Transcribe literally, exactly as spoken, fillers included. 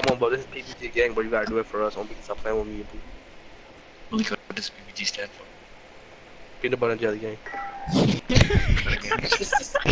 Come on, bro. This is P B G gang, bro. You gotta do it for us. Don't be stop playing with me, bro. What does P B G stand for? Peanut butter and jelly gang.